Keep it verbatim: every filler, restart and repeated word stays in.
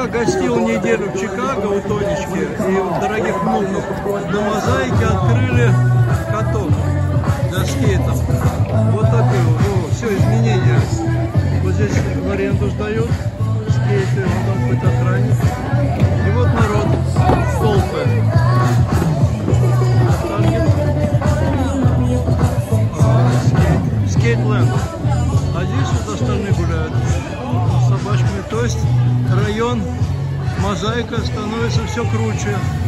пока гостил неделю в Чикаго у Тонечки и у дорогих внуков, на Мозаике открыли каток для скейтов. Вот такой вот. Все, изменения. Вот здесь в аренду сдают скейты, вот там какой-то охранник. И вот народ, толпы. Скейт, скейтленд. А здесь вот остальные гуляют с собачками. То есть район Мозаика становится все круче.